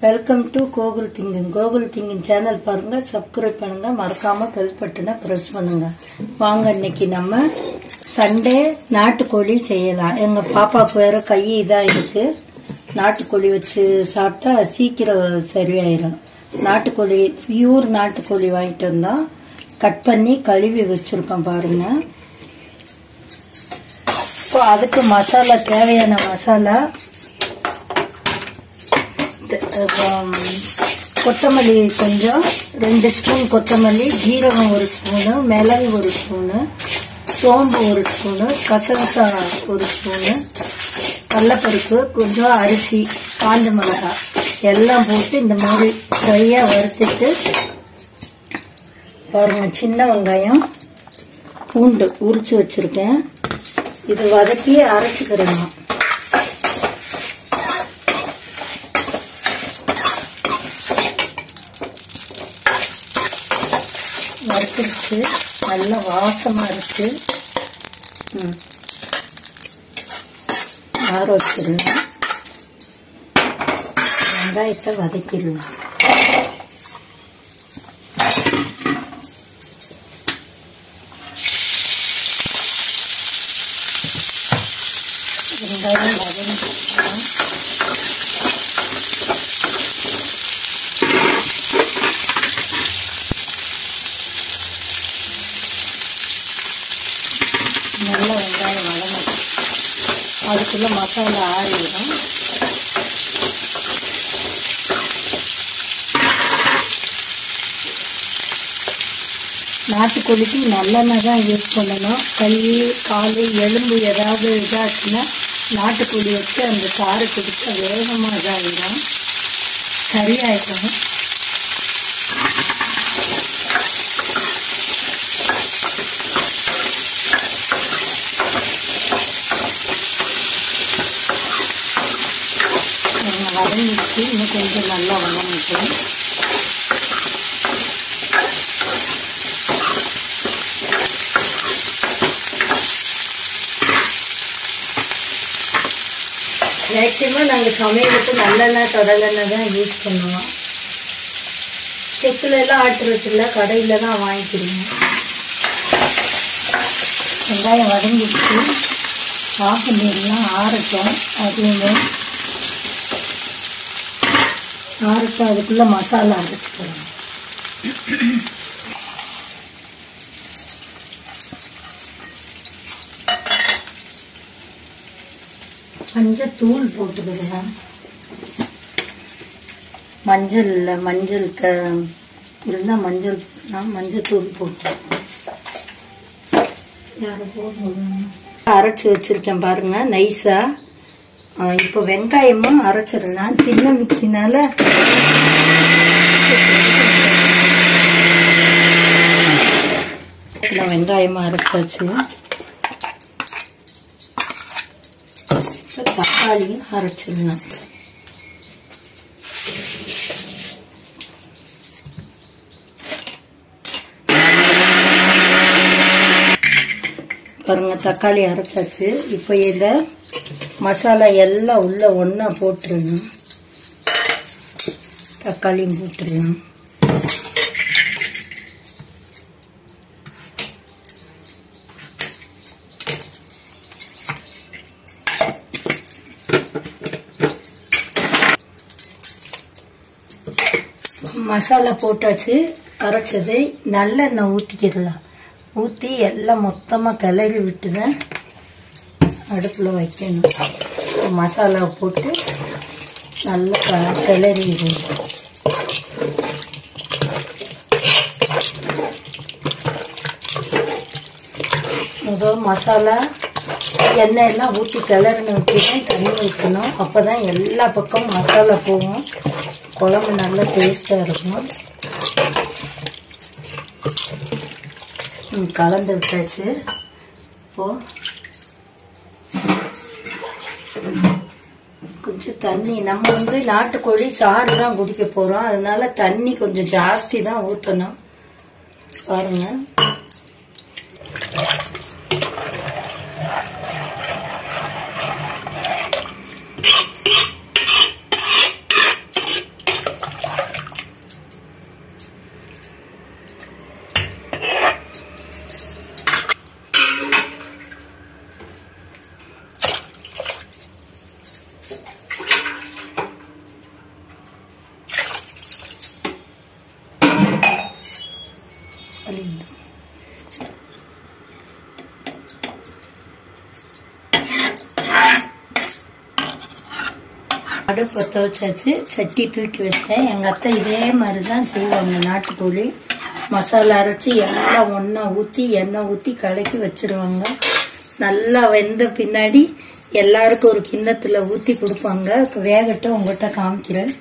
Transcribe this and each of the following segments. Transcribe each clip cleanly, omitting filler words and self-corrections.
Welcome to Gokul thinking. Gokul thinking channel பாருங்க, subscribe பண்ணுங்க, மறக்காம பெல் பட்டனை பிரஸ் பண்ணுங்க. வாங்க, இன்னைக்கு நம்ம சண்டே நாட்டுக்கோழி செய்யலாம். எங்க பாப்பாவுக்கு வேற கை இதா இருக்கு. நாட்டுக்கோழி வச்சு சாப்பிட்டா சீக்கிரம் சரியாயிரும். நாட்டுக்கோழி பியூர் நாட்டுக்கோழி வாங்கிட்டு வந்தா கட் பண்ணி கழுவி வச்சிருக்கோம் பாருங்க. இப்போ அதுக்கு மசாலா, தேவையான மசாலா கொத்தமல்லி கொஞ்சம் 2 ஸ்பூன் கொத்தமல்லி, ஜீரகம் 1 ஸ்பூனு, மிளகு 1 ஸ்பூனு, சோம்பு 1 ஸ்பூனு, கசகசா 1 ஸ்பூனு, கடலைப்பருப்பு கொஞ்சம், அரிசி, காஞ்ச மிளகாய் எல்லாம் போட்டு இந்த மாதிரி ஃப்ரையாக வறுத்துட்டு பாருங்க. சின்ன வெங்காயம், பூண்டு உரிச்சு வச்சிருக்கேன். இது வதக்கி அரைச்சிக்கிறேன். வறுத்துருச்சு, நல்ல வாசமா இருக்கு. ஆற வச்சிடலாம். வெங்காயத்தை வதக்கிடலாம். வெங்காயம் வதக்கிடலாம். நல்ல வெங்காயம் வதங்கணும். அதுக்குள்ள மசாலா ஆறிடும். நாட்டுக்கோழிக்கு நல்லெண்ணெய் தான் யூஸ் பண்ணணும். கை, கால், எலும்பு ஏதாவது இதாச்சுன்னா நாட்டுக்கோழி வச்சு அந்த சாறு குடிச்சா வேகமாக இதாகிடும், சரியாயிடும். வதங்கிச்சு, இன்னும் கொஞ்சம் நல்லா வதங்கிட்டு மேக்சிமம் நாங்கள் சமையலுக்கு நல்லெண்ணெய், கடலெண்ணெய் தான் யூஸ் பண்ணுவோம். செக்கில் எல்லாம் ஆட்டுறது இல்லை, கடையில் தான் வாங்கிக்கிறோம். வெங்காயம் வதங்கிச்சு, ஆஃப் பண்ணிடலாம். ஆறட்டும். அதுவுமே ஆறட்டும். அதுக்குள்ள மசாலா அரைச்சிக்கலாம். மஞ்சள் போட்டுக்கலாம். மஞ்சள் இருந்தால் மஞ்சள் தூள் போட்டு அரைச்சி வச்சிருக்கேன் பாருங்க, நைஸா. இப்போ வெங்காயமும் அரைச்சிடலாம். சின்ன மிக்சினால வெங்காயமும் அரைச்சாச்சு. தக்காளியும் அரைச்சிடலாம். பாருங்க, தக்காளி அரைச்சாச்சு. இப்போ இதில் மசாலா எல்லாம் உள்ள ஒன்றா போட்டுருணும். தக்காளியும் போட்டுருணும். மசாலா போட்டாச்சு. அரைச்சதை நல்லெண்ணெய் ஊற்றிக்கிடலாம். ஊற்றி எல்லாம் மொத்தமாக கிளறி விட்டு தான் அடுப்பில் வைக்கணும். மசாலா போட்டு நல்லா கிளறி விடணும். முதல் மசாலா எண்ணெய் எல்லாம் ஊற்றி கிளறின ஊற்றி தான் தண்ணி வைக்கணும். அப்போ தான் எல்லா பக்கமும் மசாலா போகும், குழம்பு நல்லா டேஸ்டாக இருக்கும். கலந்து விட்டாச்சு. இப்போ கொஞ்சம் தண்ணி, நம்ம நாட்டுக்கோழி சாறு தான் குடிக்க போகிறோம், அதனால தண்ணி கொஞ்சம் ஜாஸ்தி தான் ஊற்றணும். பாருங்க, அடுப்பு பற்ற வச்சாச்சு, சட்டி தூக்கி வச்சிட்டேன். எங்க அத்தை இதே மாதிரிதான் செய்வாங்க. நாட்டுக்கோழி மசாலா அரைச்சி எல்லாம் ஒன்னா ஊத்தி எண்ணெய் ஊத்தி கலக்கி வச்சிருவாங்க. நல்லா வெந்த பின்னாடி எல்லாருக்கும் ஒரு கிண்ணத்துல ஊத்தி கொடுப்பாங்க. வேகட்டும், உங்ககிட்ட காமிக்கிறேன்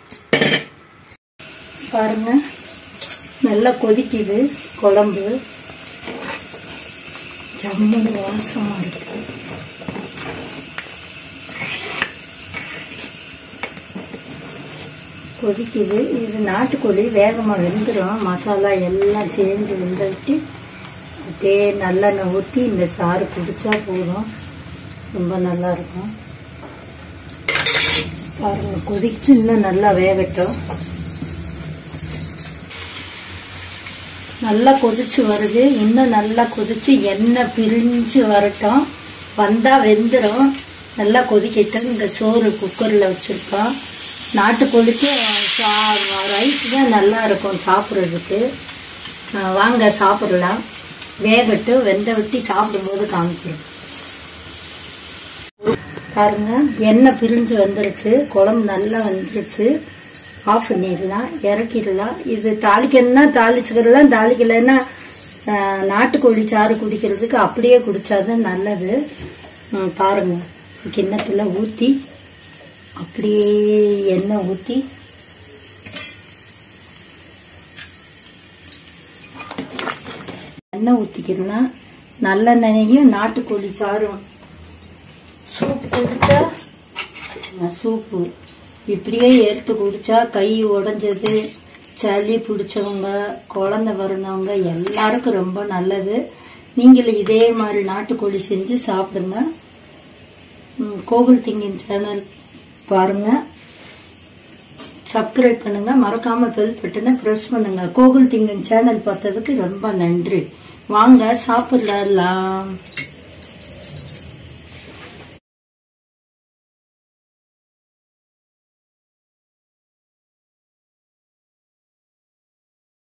பாருங்க. நல்லா கொதிக்குது குழம்பு, ஜம்முன்னு வாசமா இருக்கு. கொதிக்குது. இது நாட்டுக்கோழி வேகமா வெந்துடும். மசாலா எல்லாம் சேர்ந்து வெந்துட்டு அப்படியே நல்லெண்ணெய் ஊற்றி இந்த சாறு குடிச்சா போதும், ரொம்ப நல்லா இருக்கும். பாருங்க கொதிச்சு இன்னும் நல்லா வேகட்டும். நல்லா கொதிச்சு வருது. இன்னும் நல்லா கொதிச்சு எண்ணெய் பிரிஞ்சு வரட்டும். வந்தா வெந்துடும். நல்லா கொதிக்கட்டும். இந்த சோறு குக்கர்ல வச்சிருக்கோம். நாட்டுக்கோழிக்கு ரைஸ் தான் நல்லா இருக்கும் சாப்பிட்றதுக்கு. வாங்க சாப்பிடலாம். வேகட்டும், வெந்த விட்டு சாப்பிடும்போது காமிக்கிறோம். பாருங்க எண்ணெய் பிரிஞ்சு வந்துருச்சு, குழம்பு நல்லா வந்துருச்சு. ஆஃப் பண்ணிடலாம், இறக்கிடலாம். இது தாளிக்கணும்னா தாளிச்சுக்கலாம், தாளிக்கலைன்னா நாட்டுக்கோழி சாறு குடிக்கிறதுக்கு அப்படியே குடிச்சாதான் நல்லது. பாருங்க கிண்ணத்துல ஊத்தி அப்படியே எண்ணெய் ஊத்தி எண்ணெய் ஊத்திக்கலாம். நல்லெண்ணெயும் நாட்டுக்கோழி சாறும். சூப் குடிச்சா சூப்பு இப்படியே எடுத்து குடிச்சா கை உடைஞ்சது, சளி பிடிச்சவங்க, குழந்தை பிறந்தவங்க எல்லாருக்கும் ரொம்ப நல்லது. நீங்களும் இதே மாதிரி நாட்டுக்கோழி செஞ்சு சாப்பிடுங்க. கோகுல் திங்கிங் சேனல் பாருங்க, சப்ஸ்கிரைப் பண்ணுங்க, மறக்காம பெல் பட்டனை பிரஸ் பண்ணுங்க. கோகுல் திங்கிங் சேனல் பார்த்ததுக்கு ரொம்ப நன்றி. வாங்க சாப்பிடலாம்.